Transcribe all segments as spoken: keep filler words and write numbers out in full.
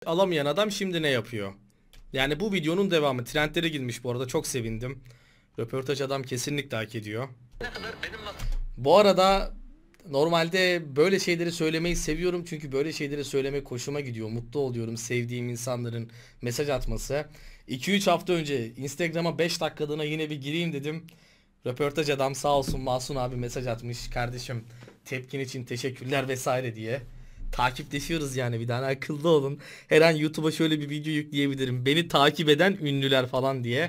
alamayan adam şimdi ne yapıyor? Yani bu videonun devamı trendlere girmiş bu arada, çok sevindim. Röportaj adam kesinlikle hak ediyor. Bu arada normalde böyle şeyleri söylemeyi seviyorum çünkü böyle şeyleri söylemek hoşuma gidiyor. Mutlu oluyorum sevdiğim insanların mesaj atması. iki üç hafta önce Instagram'a beş dakikalığına yine bir gireyim dedim. Röportaj adam sağ olsun Masum abi mesaj atmış. Kardeşim tepkin için teşekkürler vesaire diye. Takipleşiyoruz yani, bir tane akıllı olun. Her an YouTube'a şöyle bir video yükleyebilirim. Beni takip eden ünlüler falan diye.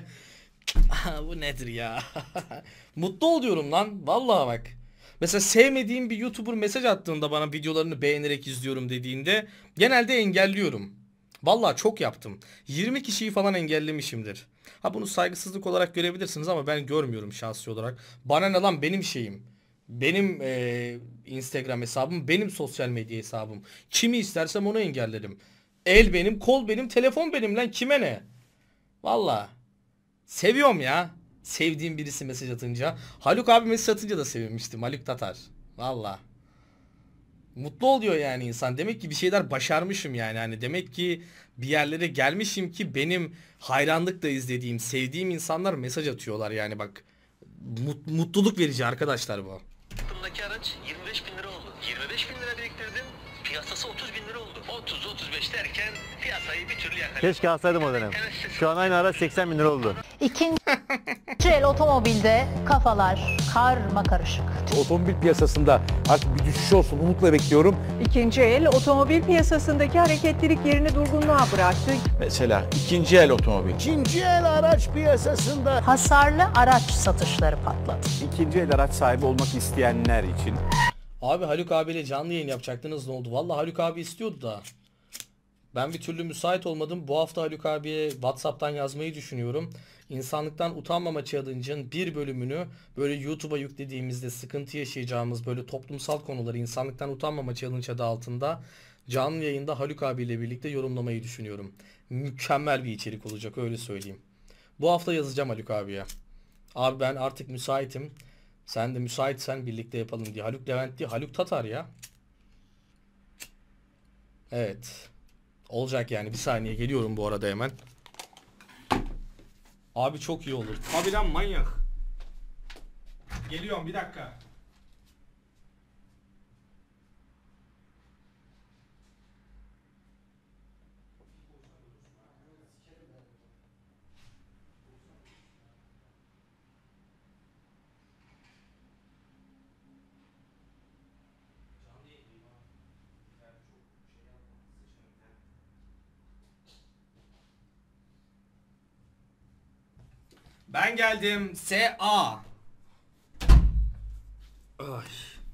Bu nedir ya? Mutlu oluyorum lan. Vallahi bak. Mesela sevmediğim bir YouTuber mesaj attığında bana videolarını beğenerek izliyorum dediğinde genelde engelliyorum. Vallahi çok yaptım. yirmi kişiyi falan engellemişimdir. Ha bunu saygısızlık olarak görebilirsiniz ama ben görmüyorum şahsi olarak. Bana ne lan, benim şeyim. Benim eee, Instagram hesabım, benim sosyal medya hesabım. Kimi istersem onu engellerim. El benim, kol benim, telefon benim lan, kime ne? Vallahi. Seviyorum ya. Sevdiğim birisi mesaj atınca. Haluk abi mesaj atınca da sevinmiştim. Haluk Tatar. Valla. Mutlu oluyor yani insan. Demek ki bir şeyler başarmışım yani. Hani demek ki bir yerlere gelmişim ki benim hayranlıkla izlediğim, sevdiğim insanlar mesaj atıyorlar yani bak. Mut- mutluluk verici arkadaşlar bu. Aklımdaki araç yirmi beş bin lira oldu. yirmi beş bin lira biriktirdim. Piyasası otuz bin lira oldu. otuz otuz beş derken piyasayı bir türlü yakaladım. Keşke alsaydım o dönem. Şu an aynı araç seksen bin lira oldu. İkinci el otomobilde kafalar karma karışık. Otomobil piyasasında artık bir düşüş olsun umutla bekliyorum. İkinci el otomobil piyasasındaki hareketlilik yerini durgunluğa bıraktı. Mesela ikinci el otomobil. İkinci el araç piyasasında Hasarlı araç satışları patladı. İkinci el araç sahibi olmak isteyenler için. Abi Haluk abiyle canlı yayın yapacaktınız, ne oldu? Vallahi Haluk abi istiyordu da. Ben bir türlü müsait olmadım. Bu hafta Haluk abiye WhatsApp'tan yazmayı düşünüyorum. İnsanlıktan Utanmama Challenge'ın bir bölümünü böyle YouTube'a yüklediğimizde sıkıntı yaşayacağımız böyle toplumsal konuları İnsanlıktan Utanmama Challenge adı altında canlı yayında Haluk abiyle birlikte yorumlamayı düşünüyorum. Mükemmel bir içerik olacak, öyle söyleyeyim. Bu hafta yazacağım Haluk abiye. Abi ben artık müsaitim. Sen de müsaitsen birlikte yapalım diye. Haluk Levent değil, Haluk Tatar ya. Evet. Olacak yani, bir saniye geliyorum bu arada hemen. Abi çok iyi olur. Tabi lan manyak. Geliyorum bir dakika. Ben geldim. S A. Ay.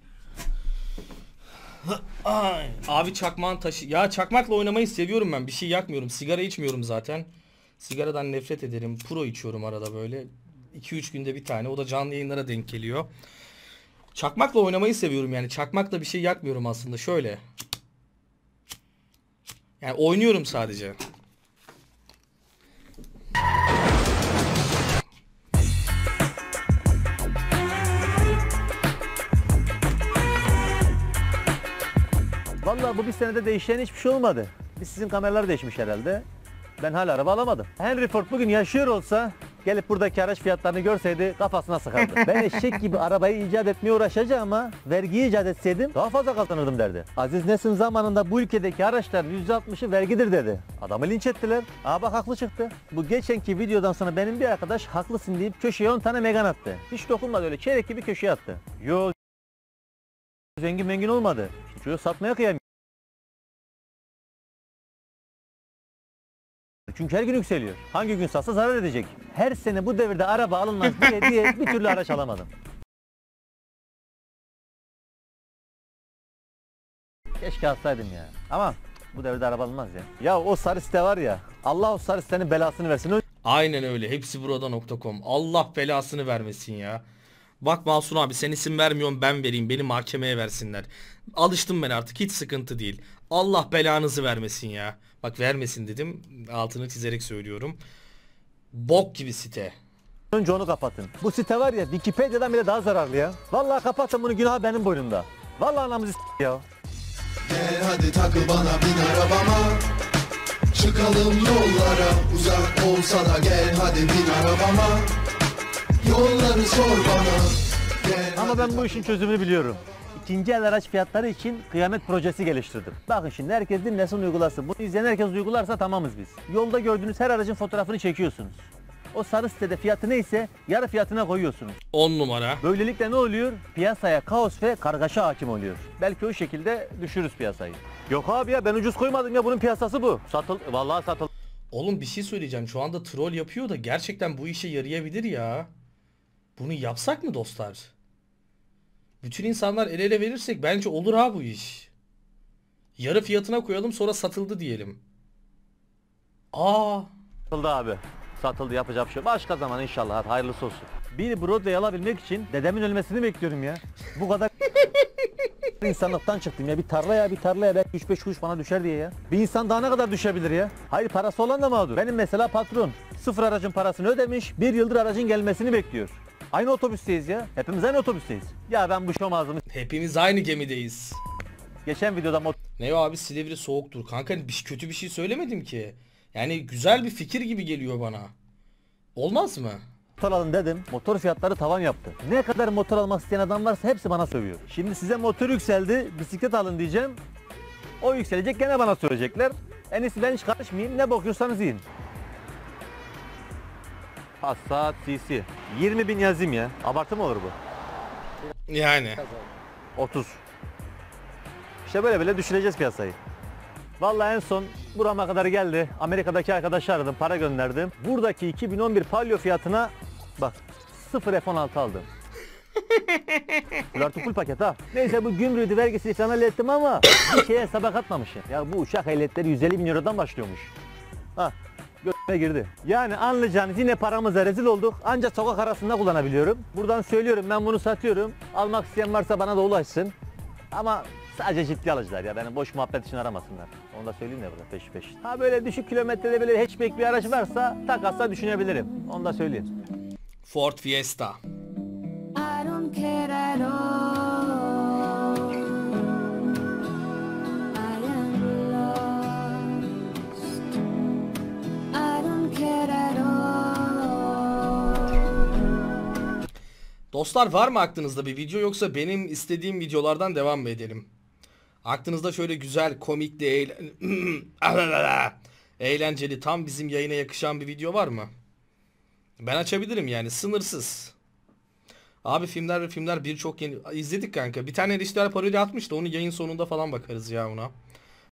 Ay. Abi çakmağın taşı. Ya çakmakla oynamayı seviyorum ben. Bir şey yakmıyorum. Sigara içmiyorum zaten. Sigaradan nefret ederim. Pro içiyorum arada böyle. iki üç günde bir tane. O da canlı yayınlara denk geliyor. Çakmakla oynamayı seviyorum yani. Çakmakla bir şey yakmıyorum aslında. Şöyle. Yani oynuyorum sadece. Vallahi bu bir senede değişen hiçbir şey olmadı. Biz sizin kameralar değişmiş herhalde. Ben hala araba alamadım. Henry Ford bugün yaşıyor olsa gelip buradaki araç fiyatlarını görseydi kafasına sıkardı. Ben eşek gibi arabayı icat etmeye uğraşacağım ama vergiyi icat etseydim daha fazla kazanırdım derdi. Aziz Nesin zamanında bu ülkedeki araçların yüzde altmışı vergidir dedi. Adamı linç ettiler. Aa bak haklı çıktı. Bu geçenki videodan sonra benim bir arkadaş haklısın deyip köşeye on tane Megane attı. Hiç dokunmadı, öyle çeyrek gibi köşeye attı. Yo zengin mengin olmadı. Çocuğu satmaya kıyamıyor. Çünkü her gün yükseliyor. Hangi gün satsa zarar edecek. Her sene bu devirde araba alınmaz diye diye bir türlü araç alamadım. Keşke alsaydım ya. Ama bu devirde araba alınmaz ya. Ya o sarı site var ya. Allah o sarı sitenin belasını versin. Aynen öyle. Hepsi burada nokta com. Allah belasını vermesin ya. Bak Masum abi, sen isim vermiyorsun, ben vereyim. Beni mahkemeye versinler. Alıştım ben artık, hiç sıkıntı değil. Allah belanızı vermesin ya. Bak vermesin dedim. Altını çizerek söylüyorum. Bok gibi site. Önce onu kapatın. Bu site var ya Wikipedia'dan bile daha zararlı ya. Vallahi kapatın bunu, günah benim boynumda. Vallahi anamızı s*** ya. Gel hadi takıl bana bin arabama. Çıkalım yollara, uzak olsa da gel hadi bin arabama. Yolları sor bana. Gel Ama ben bu işin çözümünü biliyorum. İkinci el araç fiyatları için kıyamet projesi geliştirdim. Bakın şimdi herkes dinlesin, uygulasın. Bunu izleyen herkes uygularsa tamamız biz. Yolda gördüğünüz her aracın fotoğrafını çekiyorsunuz. O sarı sitede fiyatı neyse yarı fiyatına koyuyorsunuz. on numara. Böylelikle ne oluyor? Piyasaya kaos ve kargaşa hakim oluyor. Belki o şekilde düşürürüz piyasayı. Yok abi ya, ben ucuz koymadım ya, bunun piyasası bu. Satıl, vallahi satıl. Oğlum bir şey söyleyeceğim. Şu anda troll yapıyor da gerçekten bu işe yarayabilir ya. Bunu yapsak mı dostlar? Bütün insanlar el ele verirsek bence olur ha bu iş. Yarı fiyatına koyalım, sonra satıldı diyelim. Aa. Satıldı abi. Satıldı, yapacak bir şey. Başka zaman inşallah, hadi hayırlısı olsun. Bir Broadway alabilmek için dedemin ölmesini bekliyorum ya. Bu kadar insanlıktan çıktım ya. Bir tarlaya bir tarlaya belki üç beş kuruş bana düşer diye ya. Bir insan daha ne kadar düşebilir ya? Hayır, parası olan da mağdur. Benim mesela patron sıfır aracın parasını ödemiş, bir yıldır aracın gelmesini bekliyor. Aynı otobüsteyiz ya. Hepimiz aynı otobüsteyiz. Ya ben bu şom ağzımı... Hepimiz aynı gemideyiz. Geçen videoda mot... Ne o abi, Silivri soğuktur. Kanka bir, kötü bir şey söylemedim ki. Yani güzel bir fikir gibi geliyor bana. Olmaz mı? Motor alın dedim. Motor fiyatları tavan yaptı. Ne kadar motor almak isteyen adam varsa hepsi bana sövüyor. Şimdi size motor yükseldi, bisiklet alın diyeceğim. O yükselecek, gene bana söyleyecekler. En iyisi ben hiç karışmayayım. Ne bakıyorsanız yiyin. Passat C C. yirmi bin yazayım ya. Abartı mı olur bu? Yani. otuz. İşte böyle böyle düşüreceğiz piyasayı. Vallahi en son burama kadar geldi. Amerika'daki arkadaşı aradım, para gönderdim. Buradaki iki bin on bir Palio fiyatına bak sıfır F on altı aldım. Artı full paket ha. Neyse, bu gümrüğü vergisini falan hallettim ama bir şeye hesaba katmamışım. Ya bu uçak ehliyetleri yüz elli bin Euro'dan başlıyormuş. Ha, göğüme girdi. Yani anlayacağınız yine paramıza rezil olduk. Ancak sokak arasında kullanabiliyorum. Buradan söylüyorum, ben bunu satıyorum. Almak isteyen varsa bana da ulaşsın. Ama sadece ciddi alıcılar ya, beni boş muhabbet için aramasınlar. Onu da söyleyeyim de burada peş peş. Ha böyle düşük kilometrede böyle hatchback bir araç varsa takasla düşünebilirim. Onu da söyleyeyim. Ford Fiesta. I don't care at all. I am lost. I don't care at all. Dostlar, var mı aklınızda bir video, yoksa benim istediğim videolardan devam mı edelim? Aklınızda şöyle güzel, komik de eğlen... eğlenceli, tam bizim yayına yakışan bir video var mı? Ben açabilirim yani, sınırsız. Abi filmler ve filmler birçok yeni... izledik kanka. Bir tane Dijital parodi atmış da onu yayın sonunda falan bakarız ya ona.